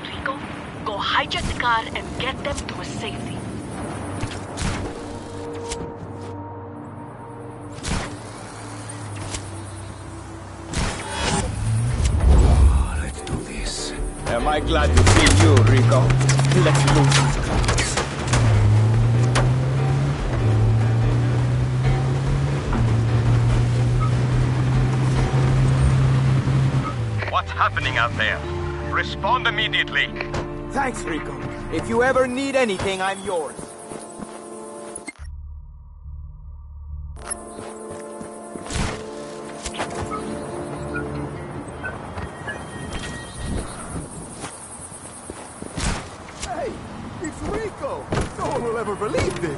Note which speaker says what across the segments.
Speaker 1: Rico, go hijack the car and get them to a safety.
Speaker 2: Let's do this. Am I glad to see you, Rico? Let's move these clouds.
Speaker 3: What's happening out there? Respond immediately.
Speaker 4: Thanks, Rico. If you ever need anything, I'm yours. Hey, it's Rico! No one will ever believe this.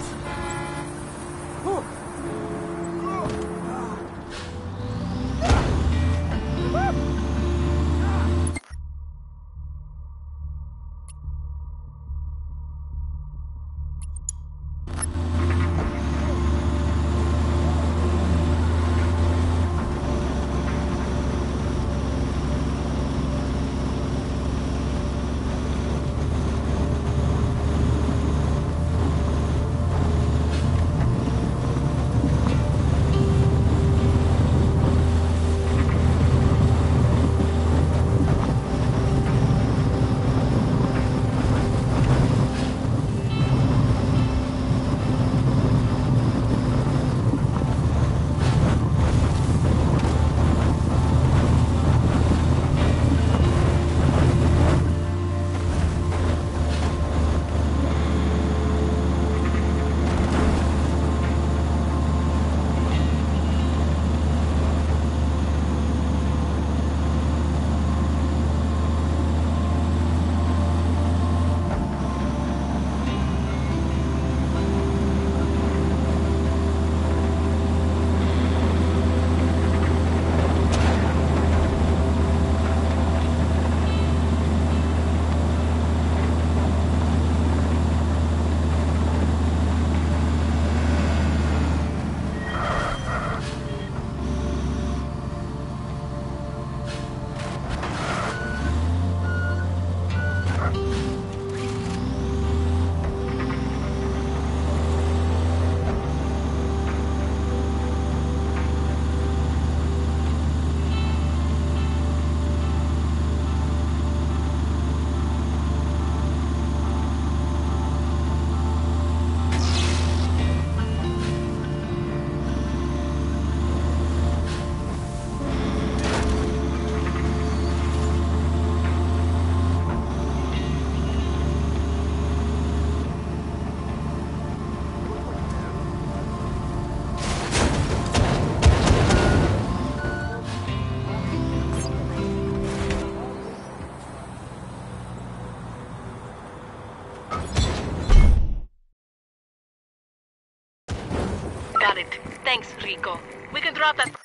Speaker 1: Got it. Thanks, Rico. We can drop that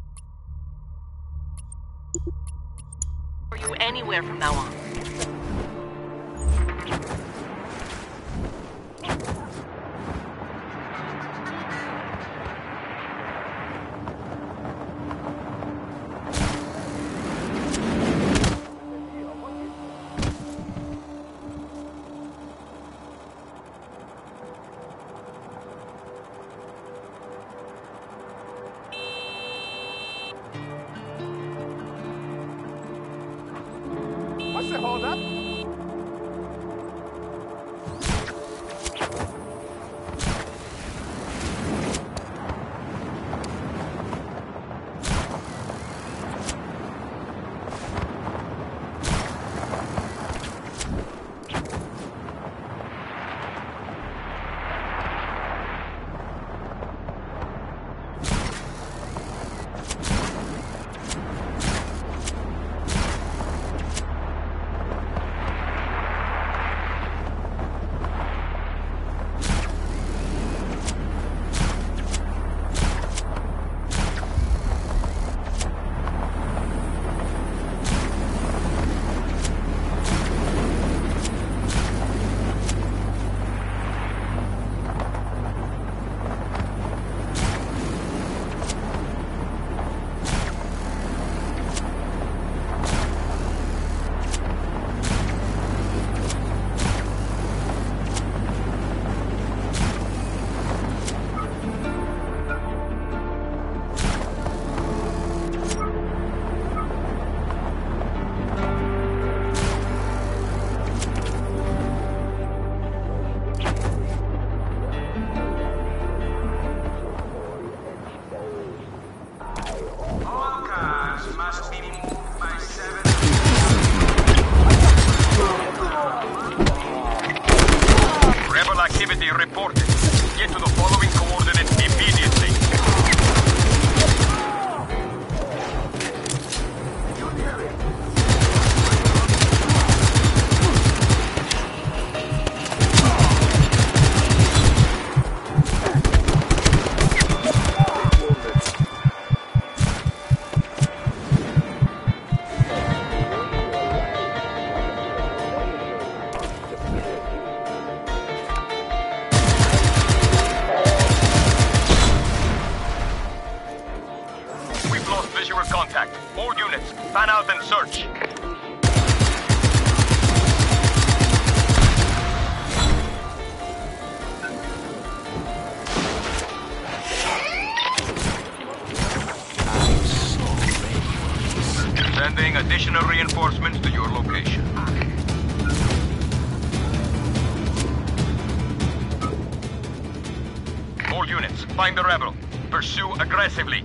Speaker 1: for you anywhere from now on.
Speaker 4: What's the hold up?
Speaker 3: units. Find the rebel. Pursue aggressively.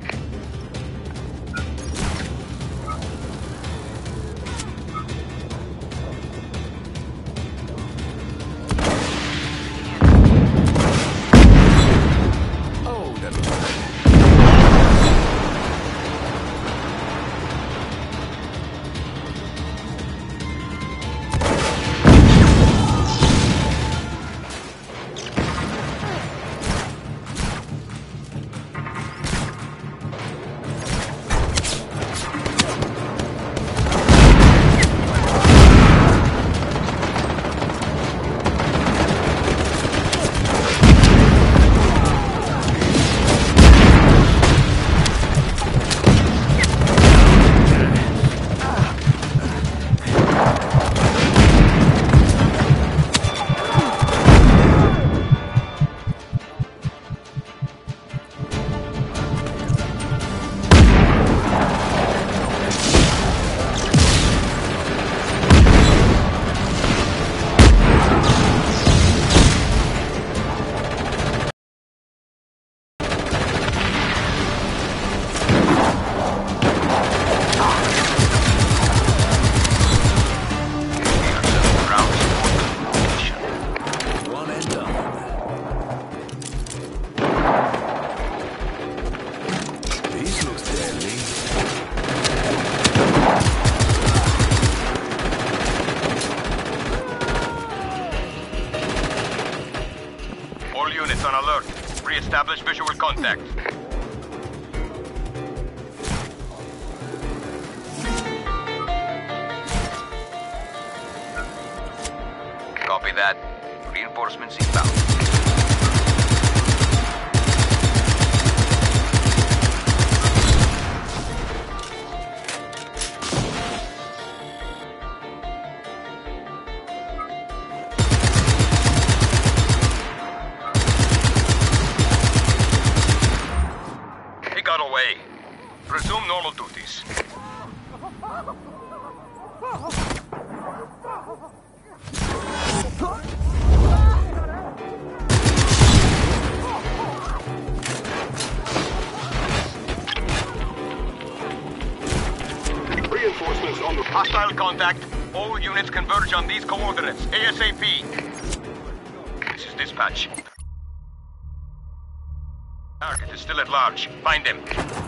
Speaker 3: Establish visual contact. Copy that. Reinforcements inbound. Resume normal duties. Reinforcements on the hostile contact. All units converge on these coordinates. ASAP. This is dispatch. Target is still at large. Find him.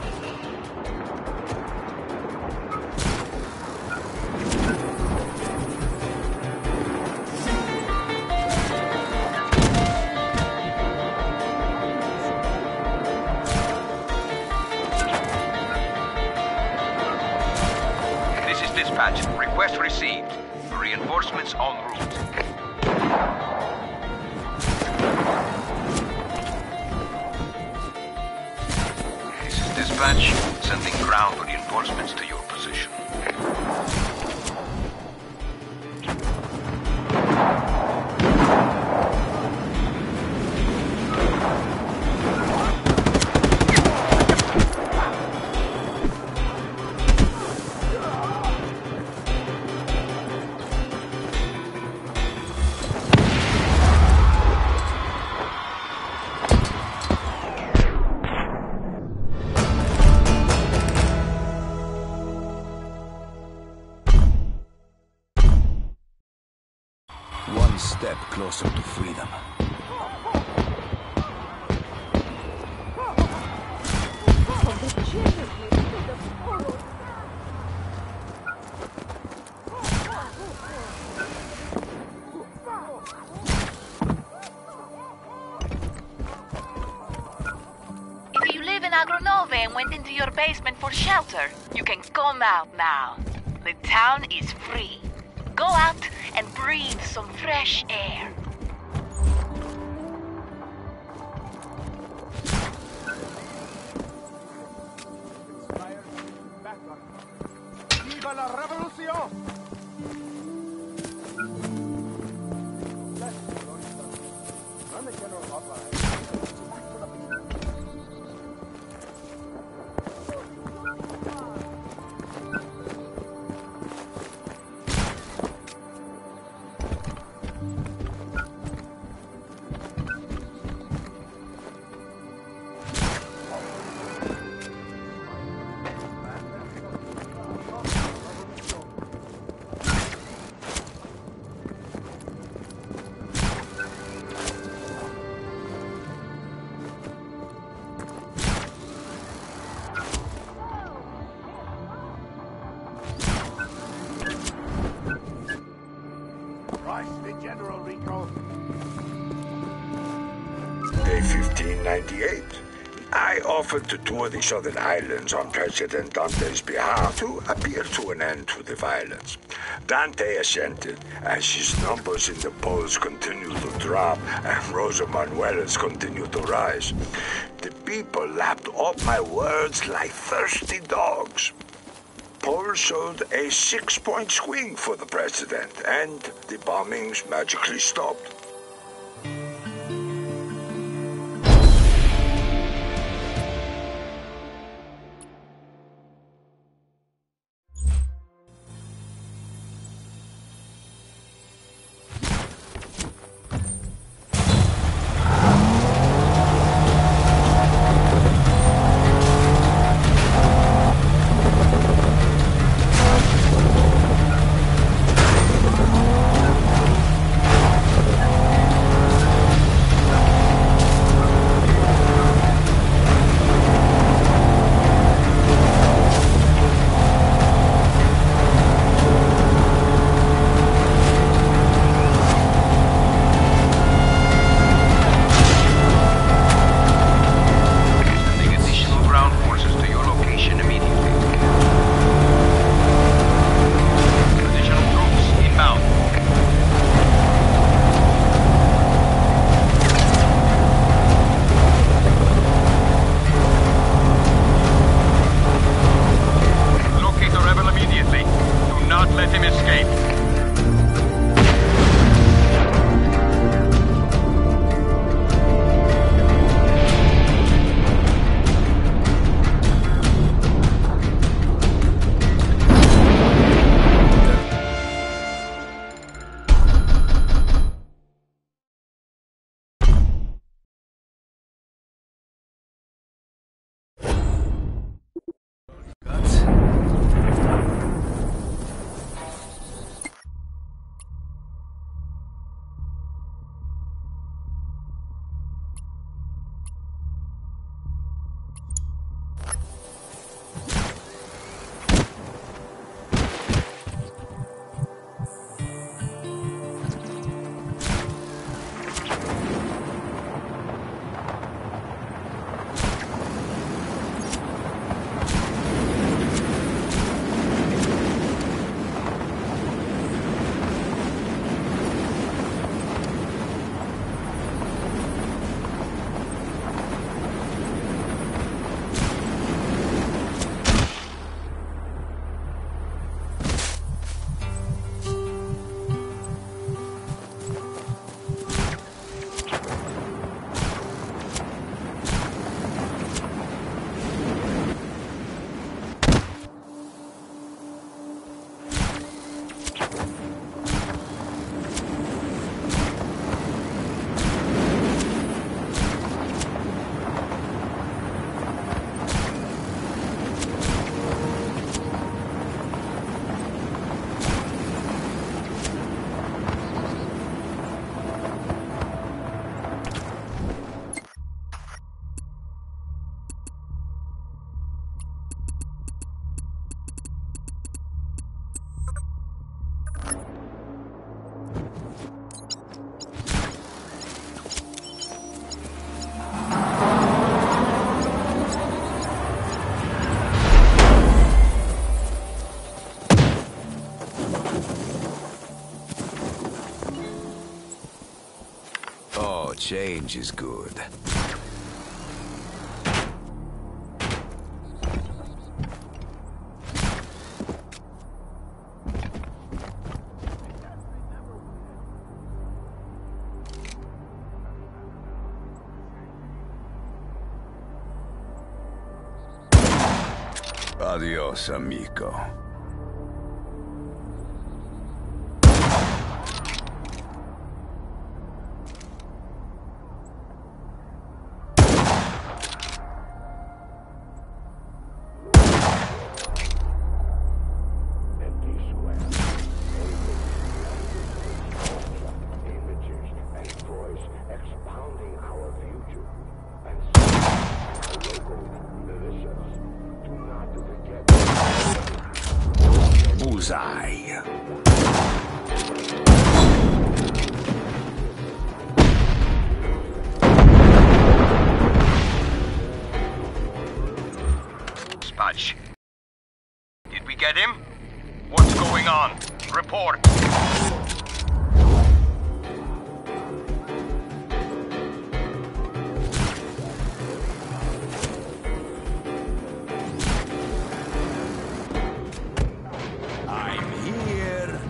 Speaker 3: Dispatch. Request received. Reinforcements en route. This is dispatch. Sending ground reinforcements to your position.
Speaker 2: One step closer to freedom.
Speaker 1: If you live in Agronove and went into your basement for shelter, you can come out now. The town is free. Go out and breathe some fresh air.
Speaker 4: ¡Viva la revolución!
Speaker 5: Crush the General, Rico.
Speaker 6: Day 1598. I offered to tour the Southern Islands on President Dante's behalf to appear to an end to the violence. Dante assented, as his numbers in the polls continue to drop and Rosa Manuela's continue to rise. The people lapped up my words like thirsty dogs. Polls showed a 6-point swing for the president, and the bombings magically stopped.
Speaker 2: Change is good. Adios, amigo. Bullseye.
Speaker 3: port.
Speaker 2: I'm here.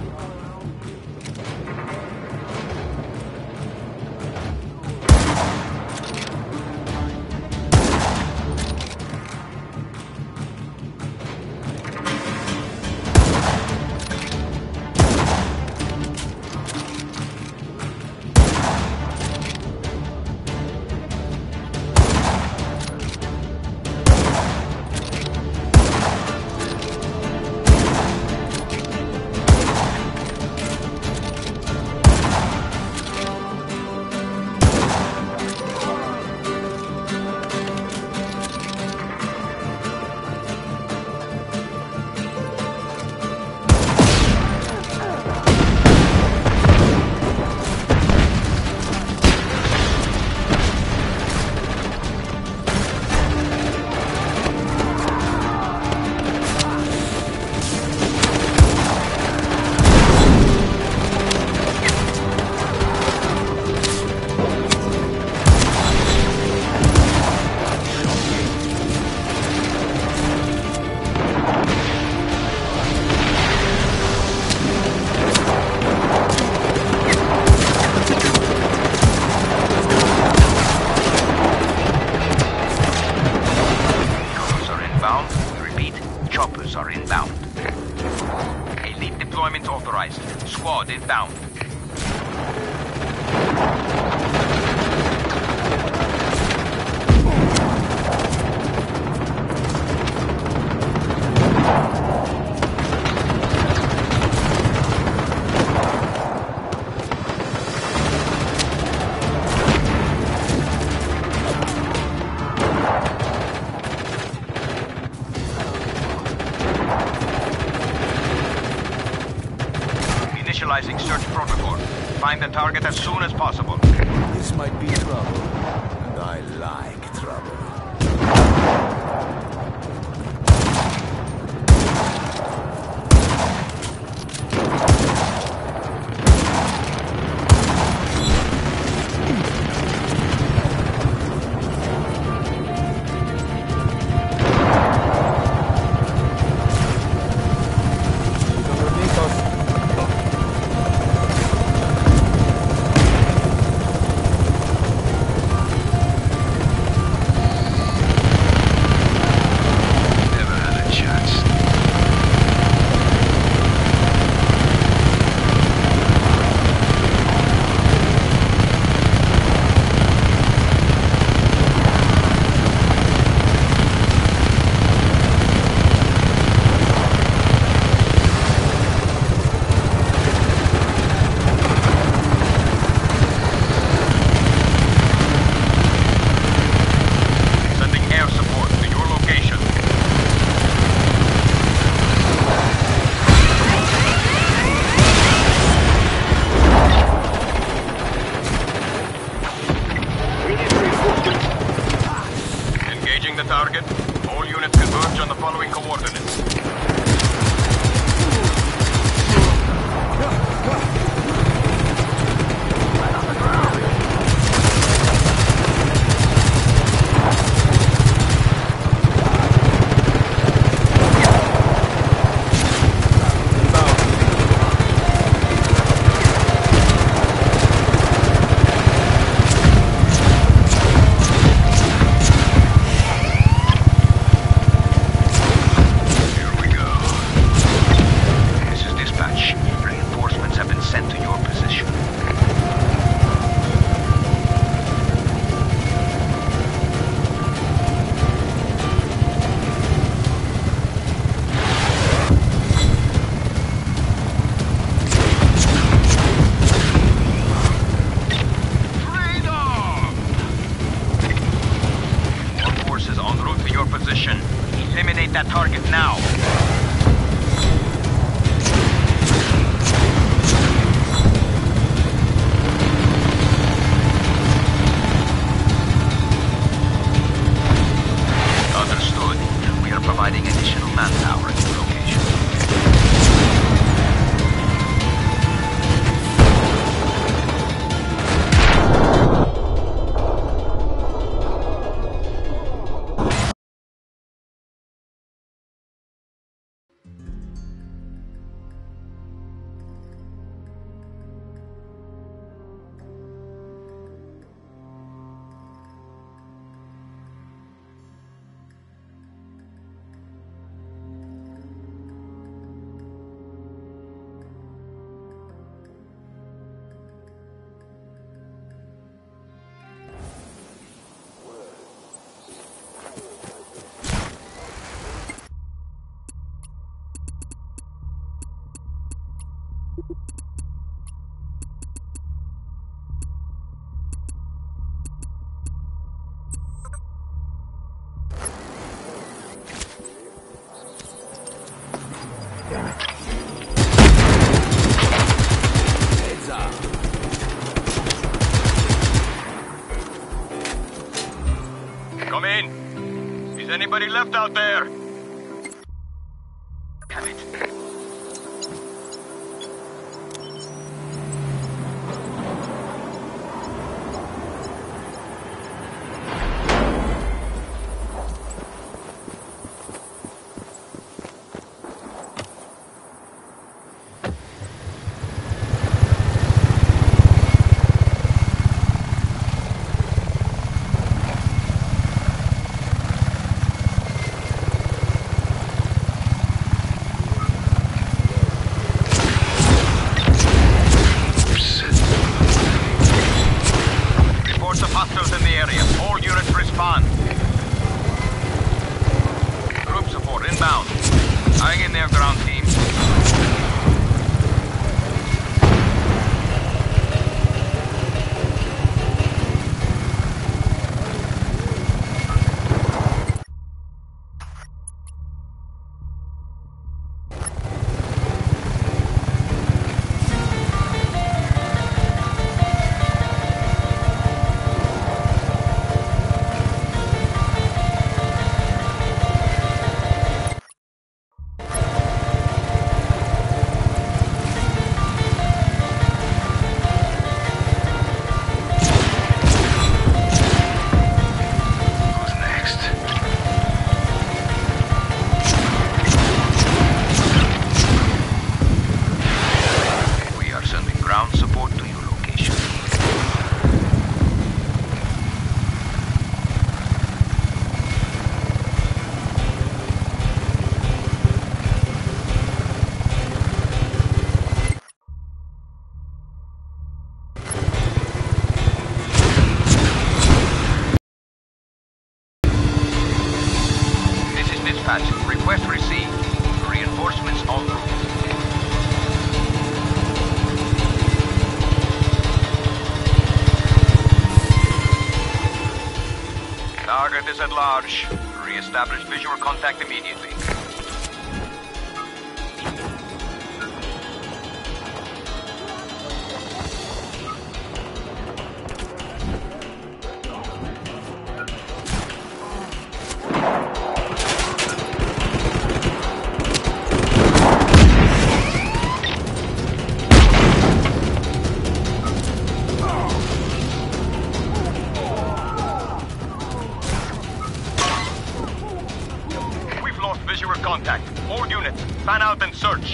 Speaker 3: Choppers are inbound. Elite deployment authorized. Squad inbound. Initializing search protocol. Find the target as soon as possible.
Speaker 2: This might be trouble, and I like trouble.
Speaker 3: Anybody left out there? Damn it. Hostiles in the area. All units respond. Group support inbound. Hang in there, ground team. Ground support to your location. This is dispatch. Request received. Reinforcements en route. Target is at large. Re-establish visual contact immediately. Visual contact. All units, fan out and search.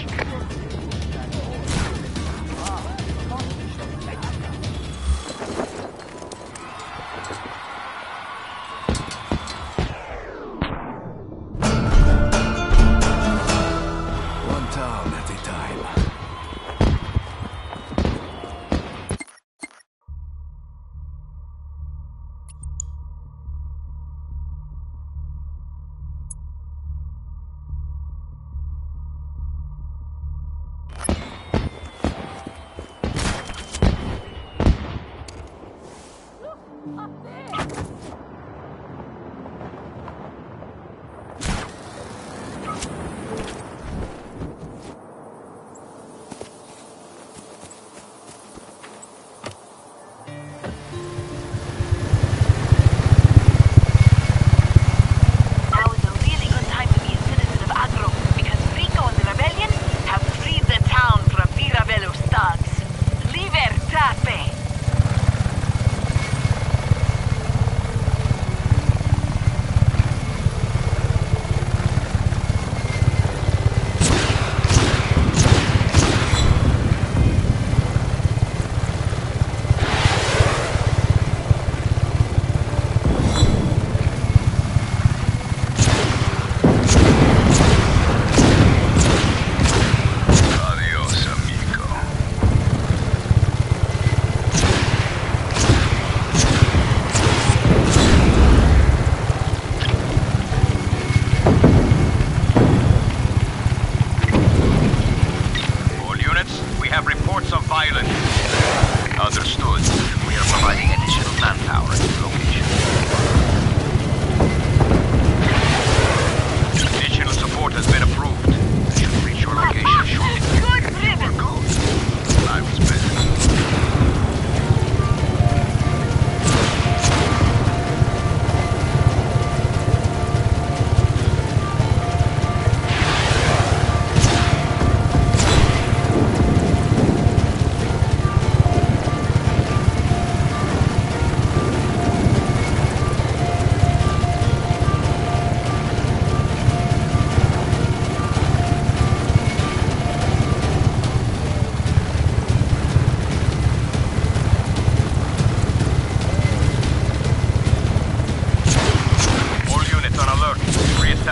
Speaker 2: One town at a time.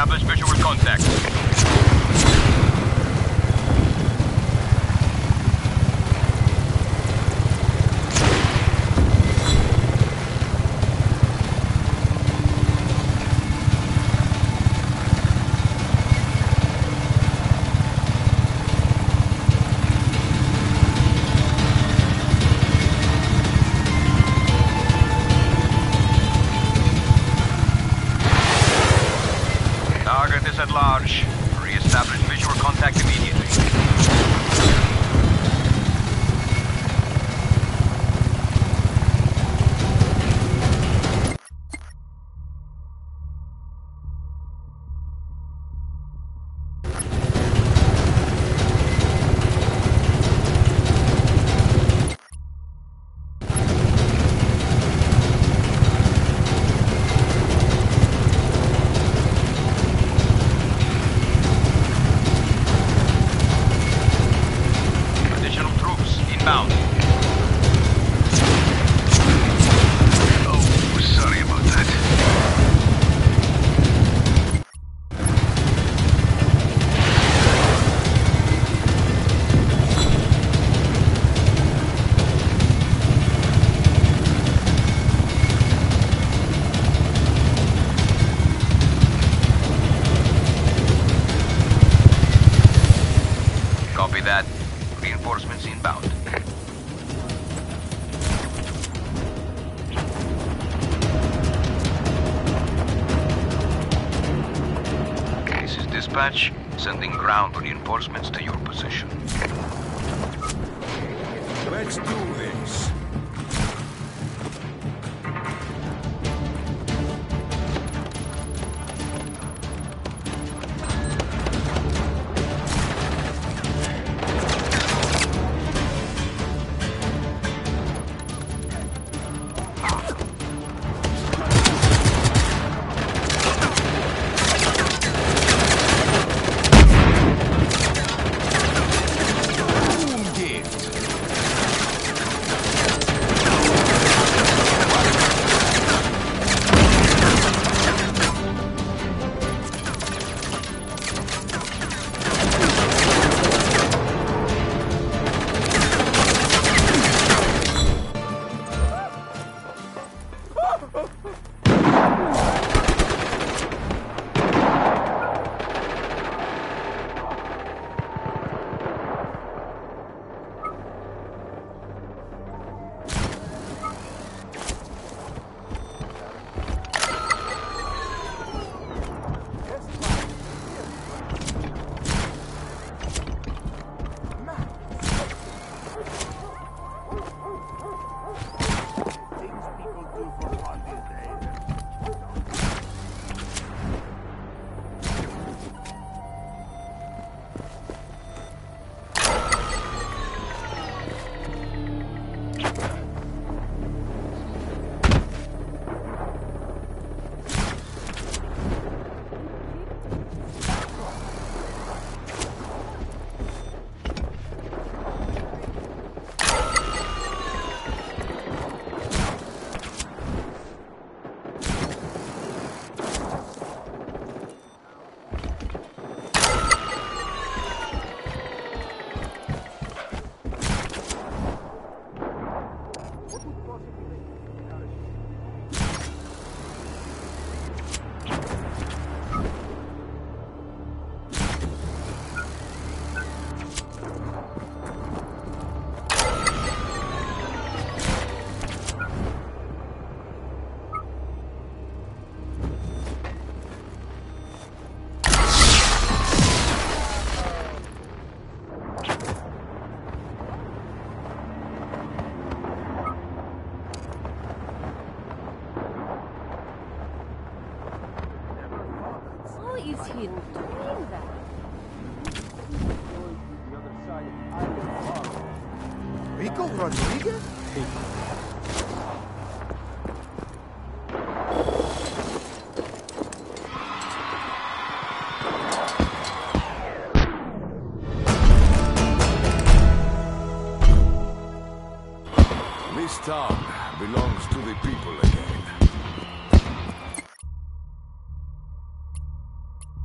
Speaker 3: Establish visual contact. Target is at large. Re-establish visual contact immediately. Additional troops inbound. Oh, sorry about that. Copy that. Reinforcements inbound. This is dispatch. Sending ground reinforcements to your position.
Speaker 2: Let's do this.
Speaker 5: is he doing that?
Speaker 4: Rico Rodriguez?
Speaker 2: This town belongs to the people again.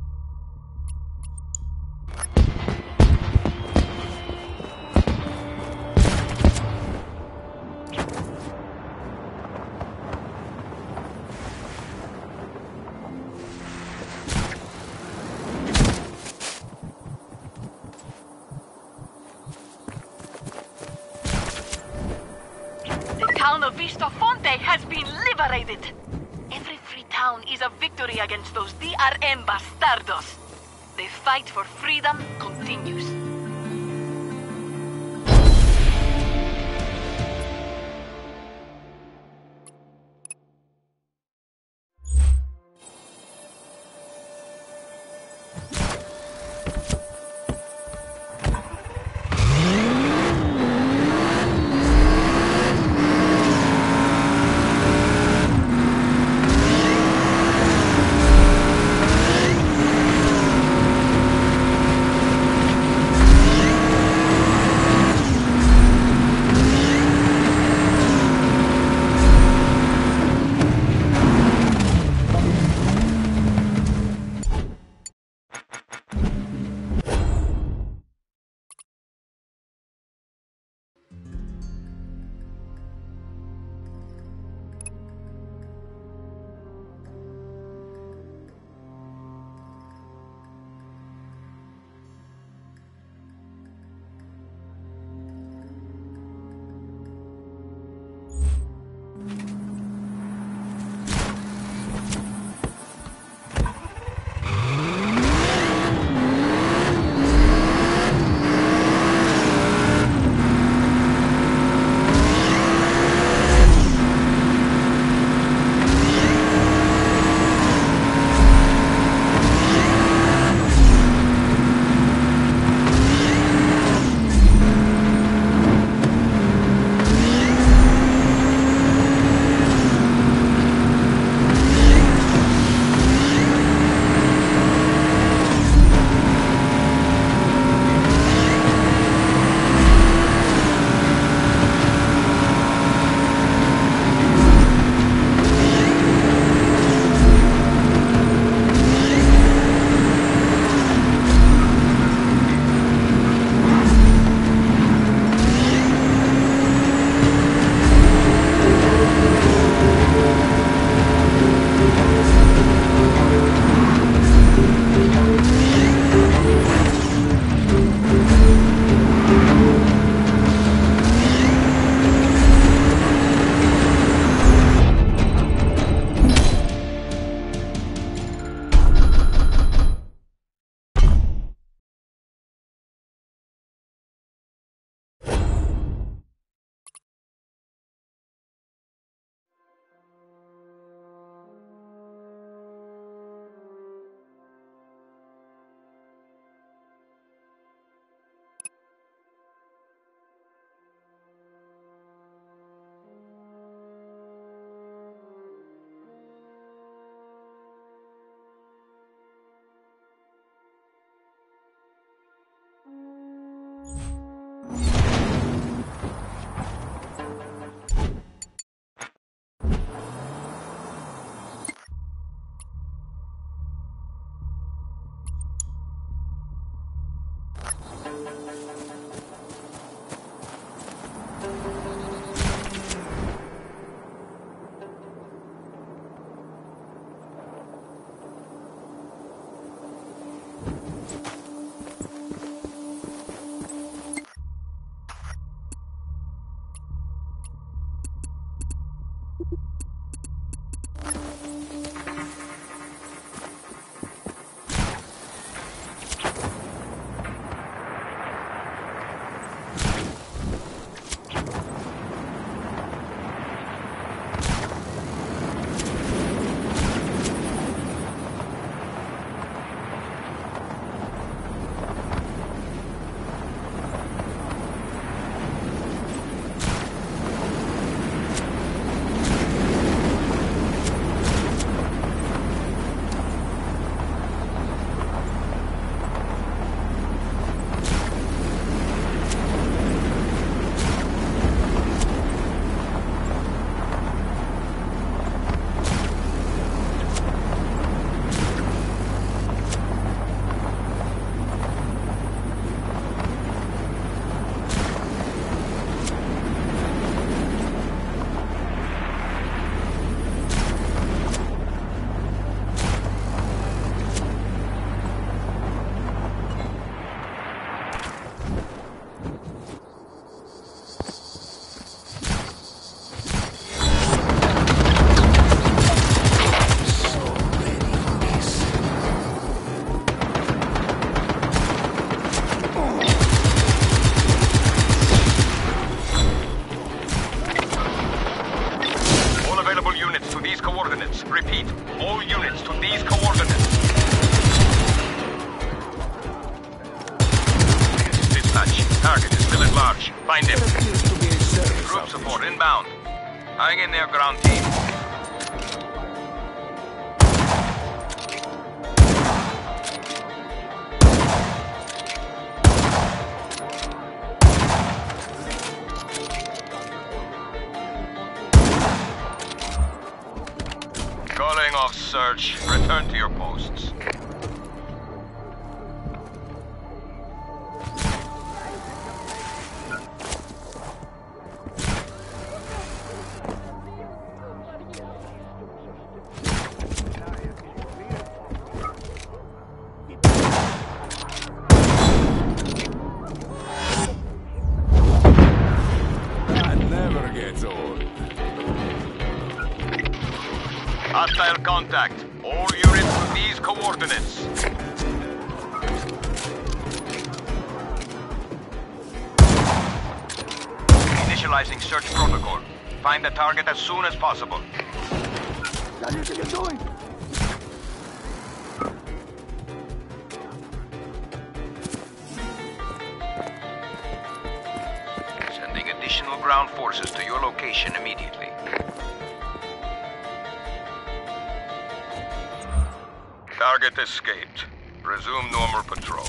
Speaker 1: town of Vistafonte has been liberated. Every free town is a victory against those DRM bastardos. The fight for freedom continues.
Speaker 3: Repeat, all units to these coordinates. This is dispatch. Target is still at large. Find him. Group support inbound. Hang in there, ground team. Calling off search. Return to your posts. Hostile contact. All units to these coordinates. Initializing search protocol. Find the target as soon as possible. Sending additional ground forces to your location immediately. Target escaped. Resume normal patrol.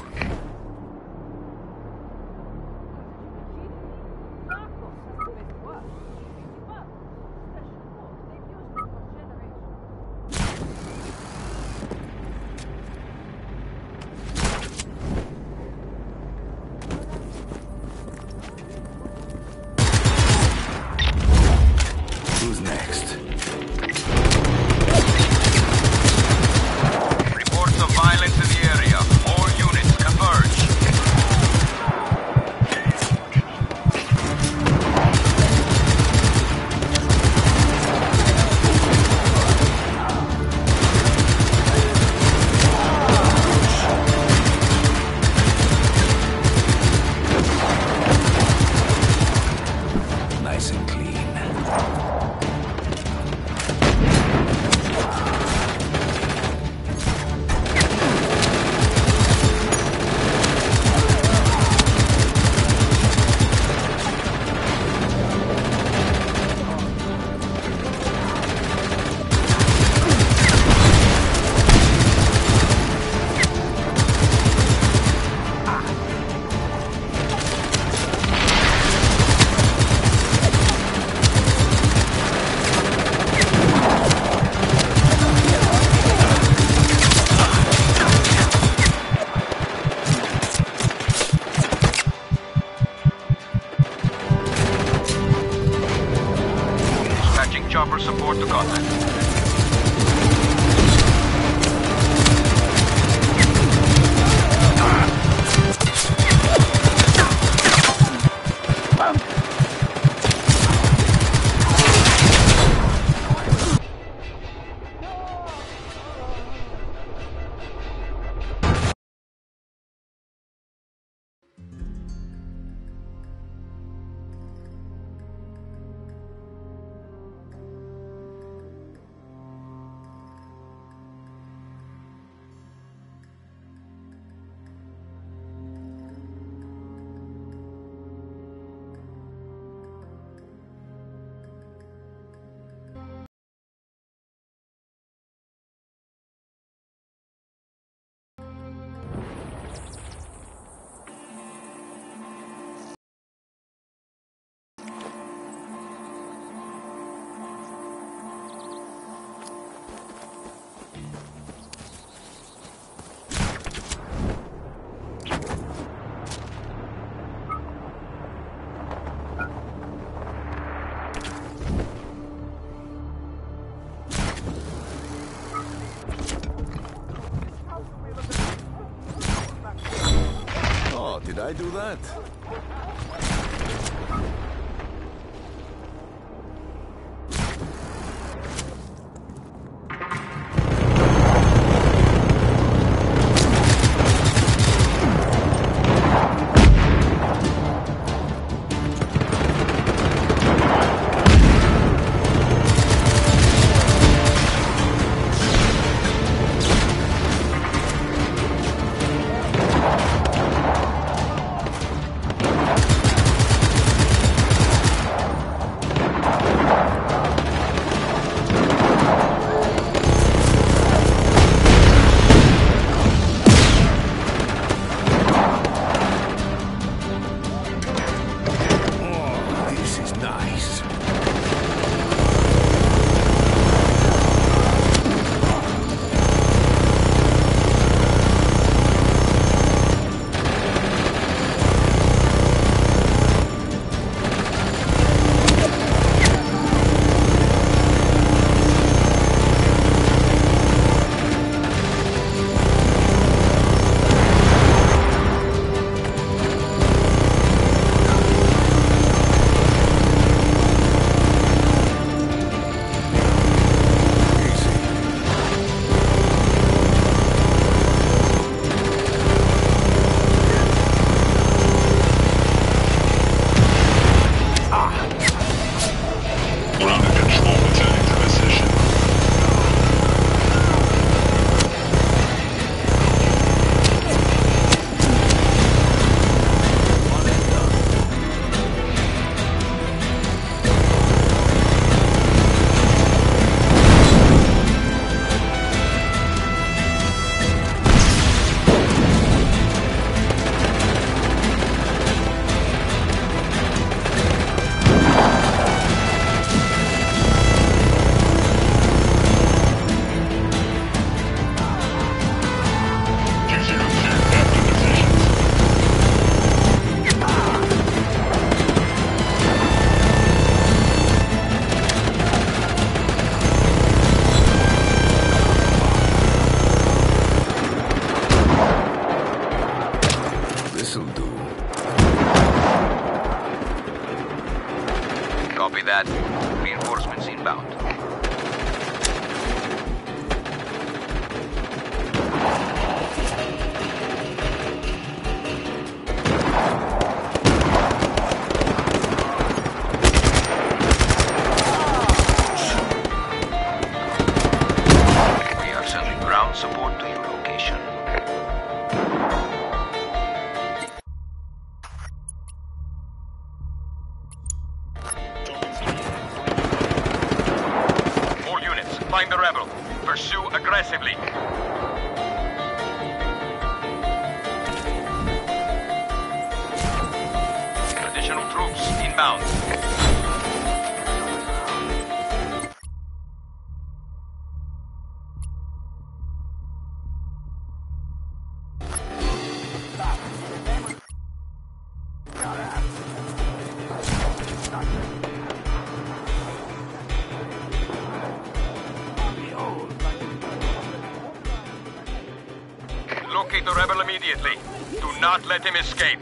Speaker 2: Who's next?
Speaker 3: Reports of violence in the area. All units converge.
Speaker 2: Nice and clean.
Speaker 3: Dispatching chopper support to contact.
Speaker 2: Oh, did I do that?
Speaker 7: Ground control returning to position.
Speaker 2: This'll do.
Speaker 3: Copy that. Reinforcements inbound. We are sending ground support to your location. All units, find the rebel. Pursue aggressively. Additional troops inbound. Locate the rebel immediately. Do not let him escape.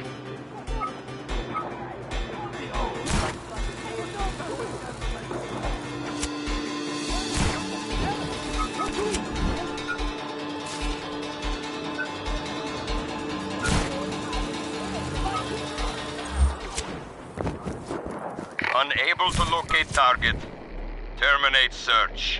Speaker 3: Unable to locate target. Terminate search.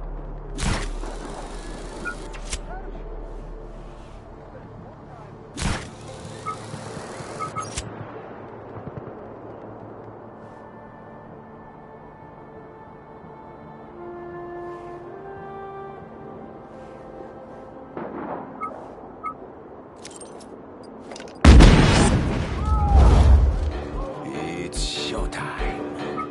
Speaker 2: It's showtime.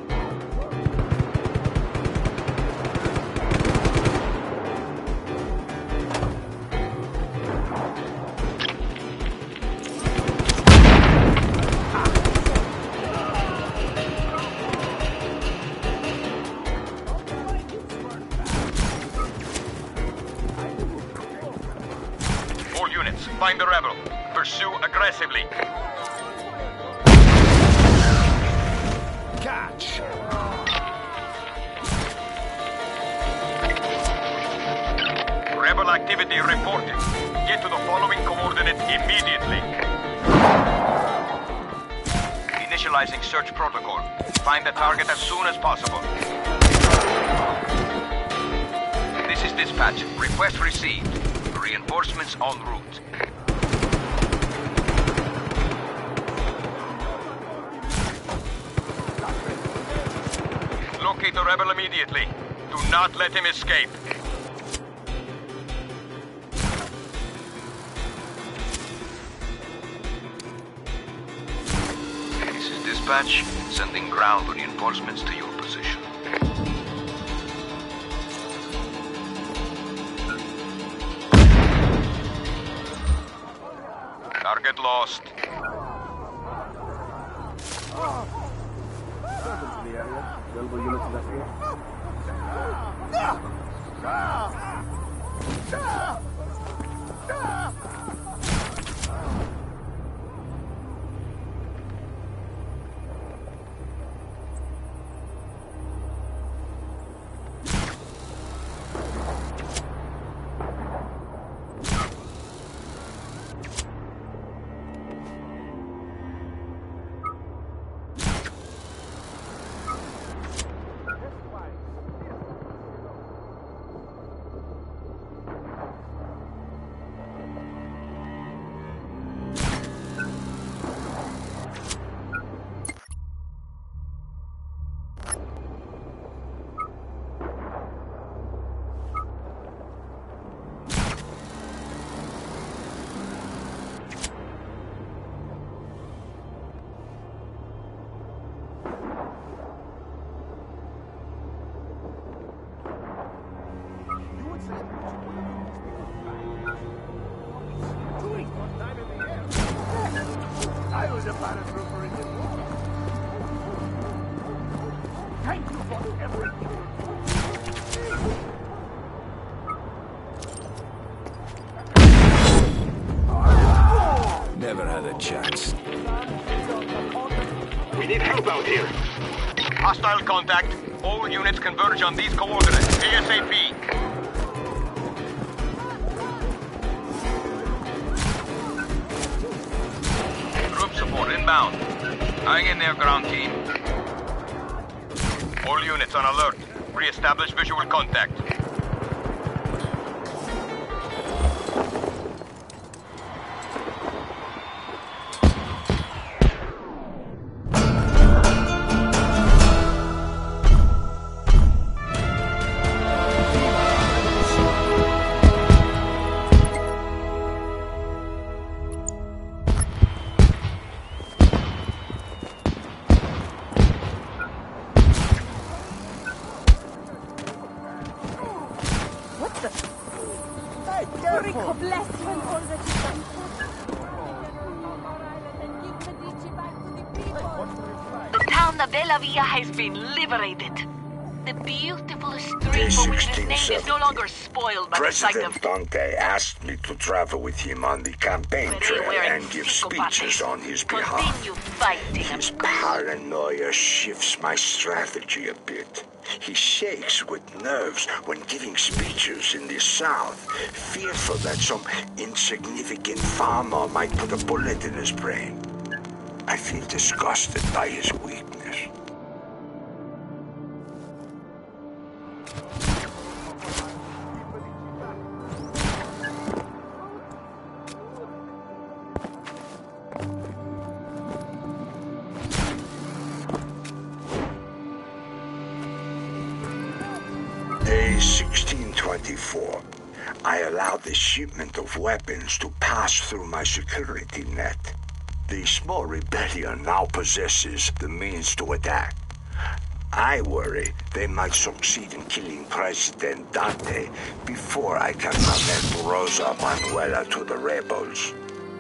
Speaker 3: All units, find the rebel. Pursue aggressively.
Speaker 2: Catch!
Speaker 3: Rebel activity reported. Get to the following coordinate immediately. Initializing search protocol. Find the target as soon as possible. This is dispatch. Request received. Reinforcements en route. Locate the rebel immediately. Do not let him escape. This is dispatch, sending ground reinforcements to your position. Target lost.
Speaker 2: Never had a chance.
Speaker 3: We need help out here. Hostile contact. All units converge on these coordinates. ASAP. Group support inbound. Hang in there, ground team. All units on alert. Re-establish visual contact.
Speaker 5: Rico, bless you and all that you've done. And give Medici back to the people.
Speaker 1: The town of Bella Via has been liberated. The beautiful street for which his name is no longer spoiled by the sight of...
Speaker 6: President Dante asked me to travel with him on the campaign trail and give speeches on his behalf.
Speaker 1: Continue fighting.
Speaker 6: His paranoia shifts my strategy a bit. He shakes with nerves when giving speeches in the South, fearful that some insignificant farmer might put a bullet in his brain. I feel disgusted by his weakness. Day 1624. I allowed the shipment of weapons to pass through my security net. The small rebellion now possesses the means to attack. I worry they might succeed in killing President Dante before I can connect Rosa Manuela to the rebels.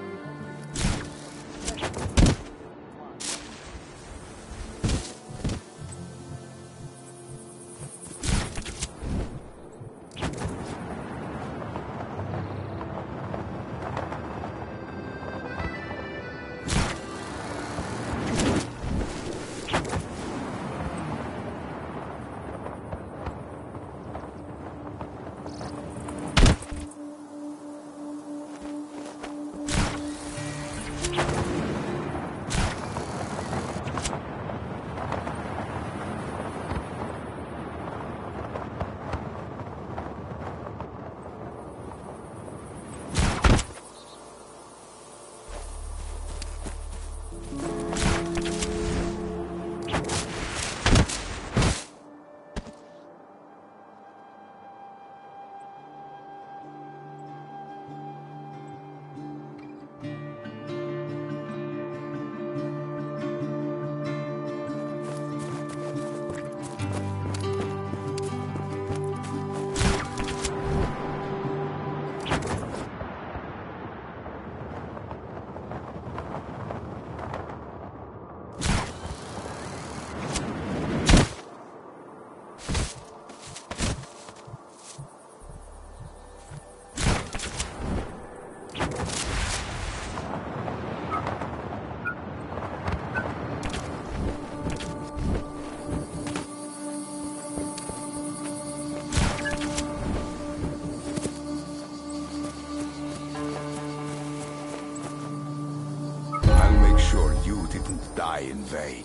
Speaker 2: Sure you didn't die in vain.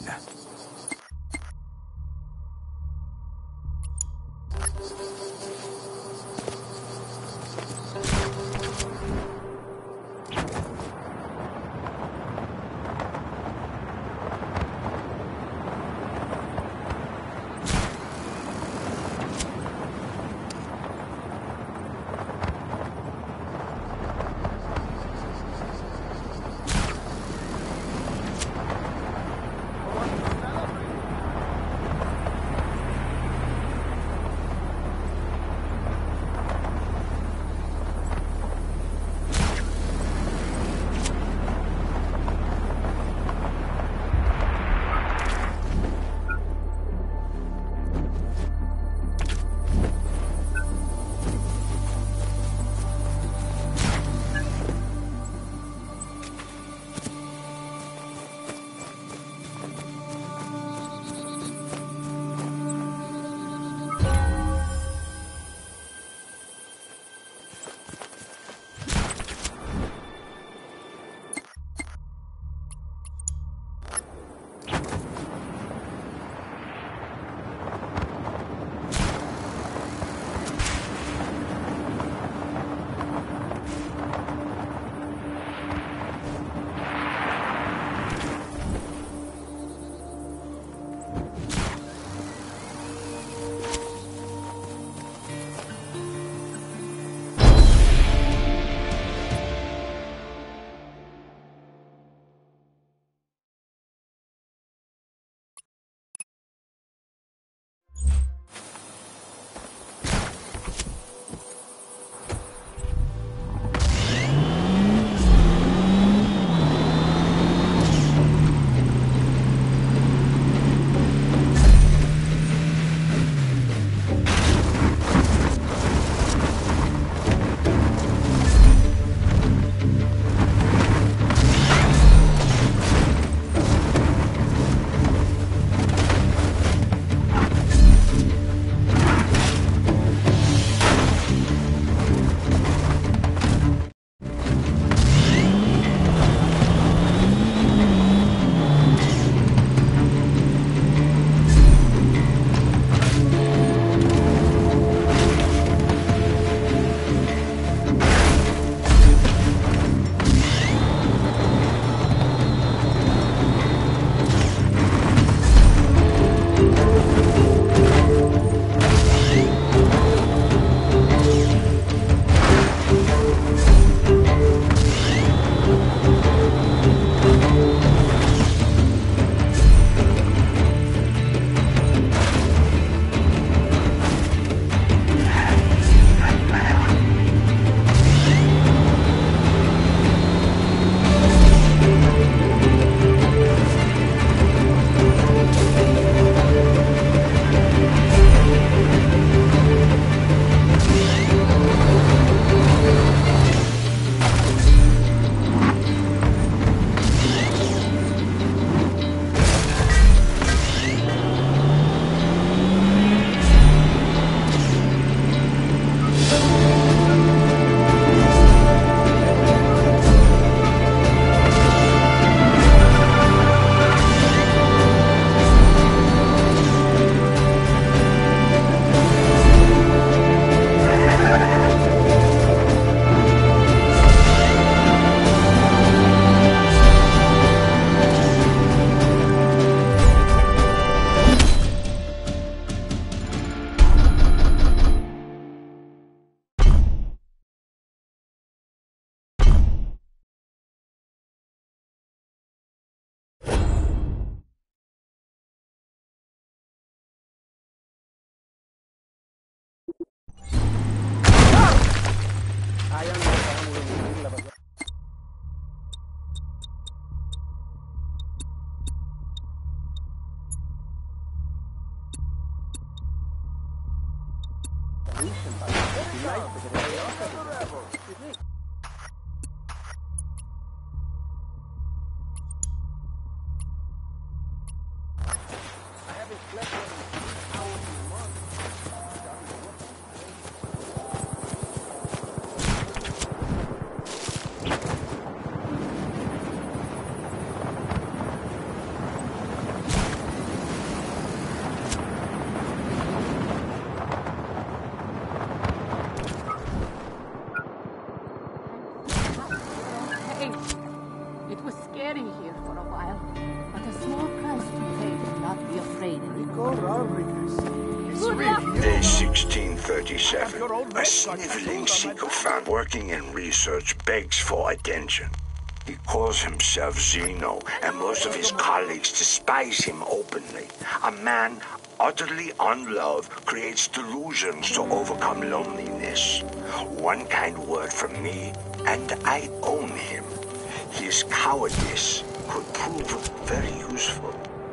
Speaker 5: Hey, it was scary here for a while, but a small price to pay to not be afraid anymore.
Speaker 4: Rico Rodriguez. It's
Speaker 5: Good luck.
Speaker 6: Day 1637. A sniveling sycophant working in research begs for attention. He calls himself Zeno, and most of his colleagues despise him openly. A man utterly unloved creates delusions to overcome loneliness. One kind word from me, and I own him. His cowardice could prove very useful.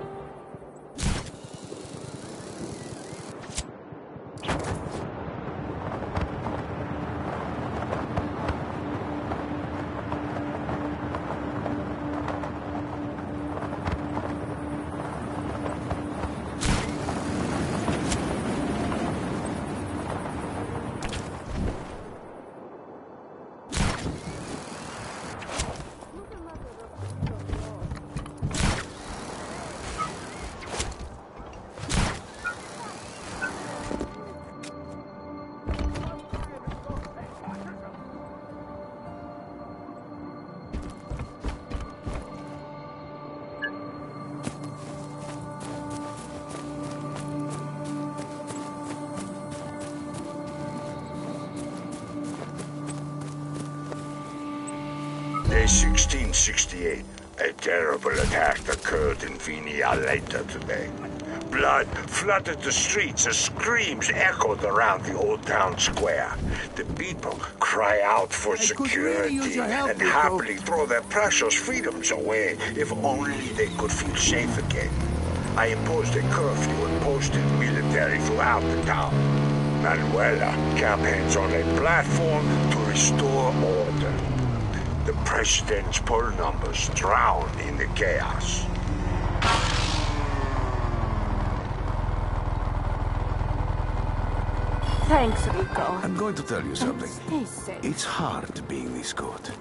Speaker 6: Day 1668. A terrible attack occurred in Vinia later today. Blood flooded the streets as screams echoed around the old town square. The people cry out for security and happily throw their precious freedoms away if only they could feel safe again. I imposed a curfew and posted military throughout the town. Manuela campaigns on a platform to restore order. The president's poll numbers drown in the chaos.
Speaker 5: Thanks, Rico.
Speaker 8: I'm going to tell you something.
Speaker 5: Stay safe.
Speaker 8: It's hard being this good.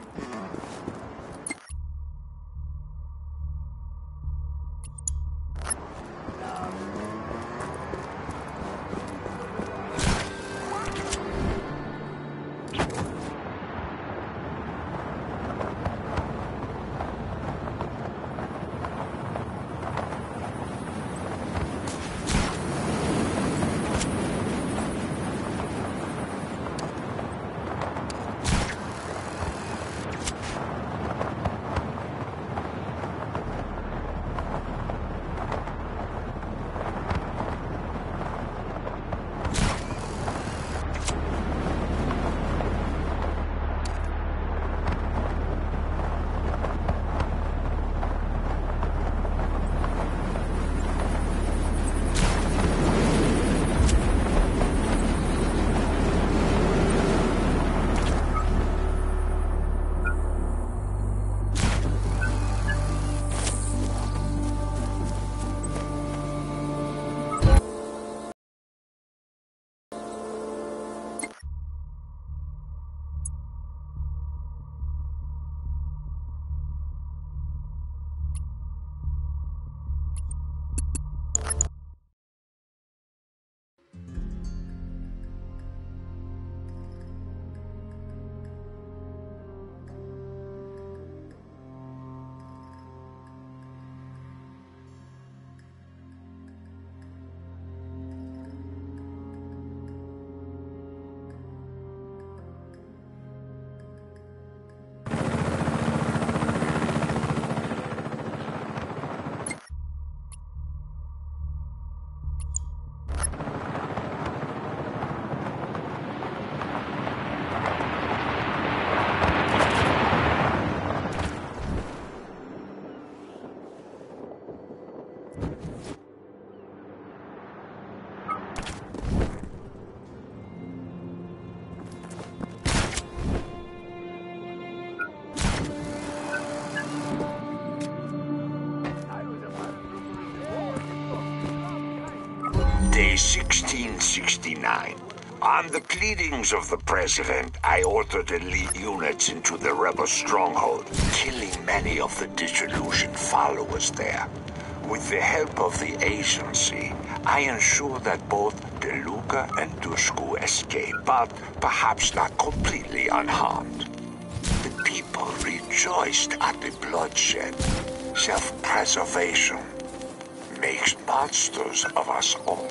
Speaker 6: Day 1669. On the pleadings of the President, I ordered elite units into the rebel stronghold, killing many of the disillusioned followers there. With the help of the agency, I ensure that both DeLuca and Dushku escape, but perhaps not completely unharmed. The people rejoiced at the bloodshed. Self-preservation makes monsters of us all.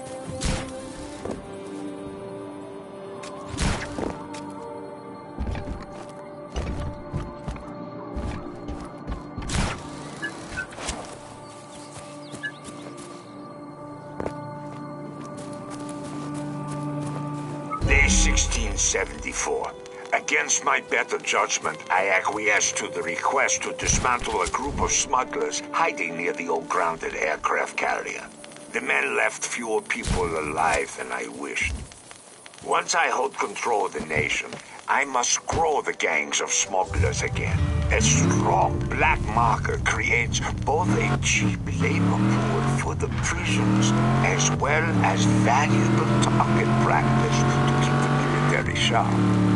Speaker 6: Day 1674. Against my better judgment, I acquiesced to the request to dismantle a group of smugglers hiding near the old grounded aircraft carrier. The men left fewer people alive than I wished. Once I hold control of the nation, I must grow the gangs of smugglers again. A strong black market creates both a cheap labor pool for the prisons as well as valuable target practice to keep the military sharp.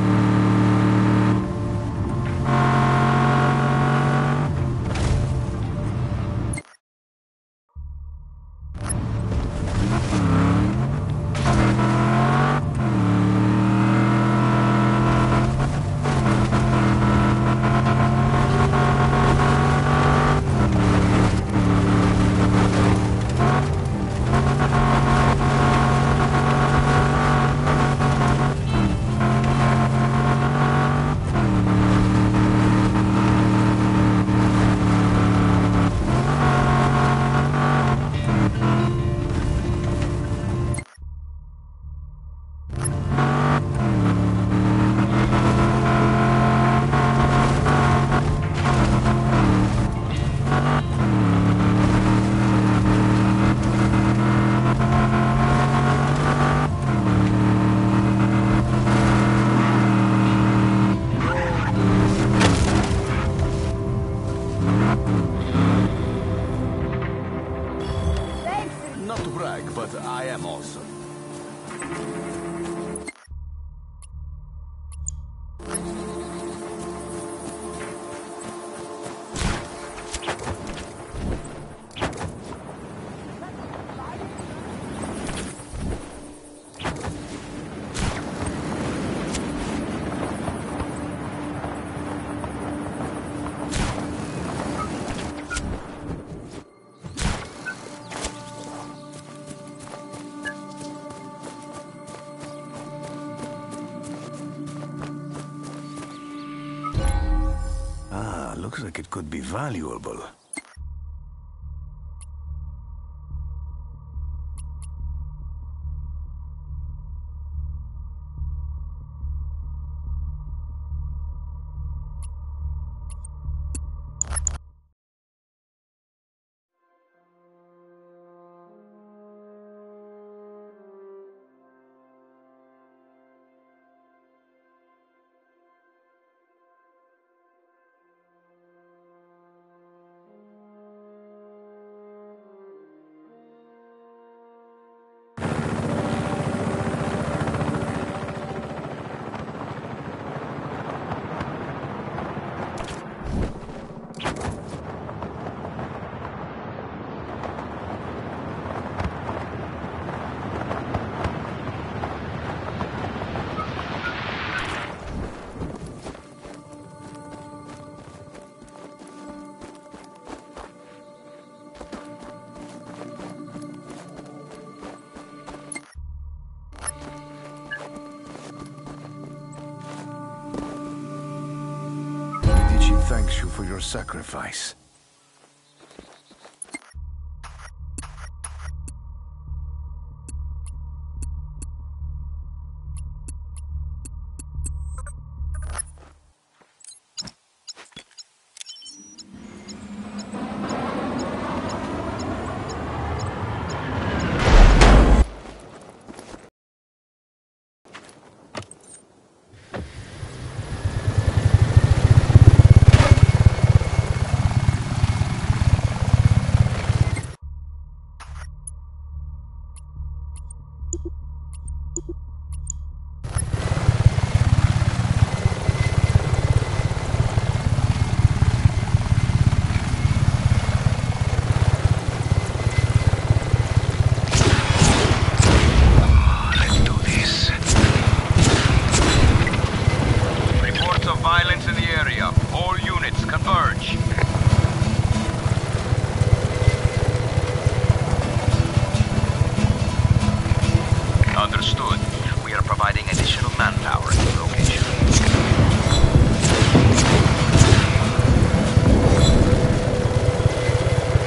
Speaker 8: Not to brag, but I am awesome. Looks like it could be valuable. Thanks you for your sacrifice.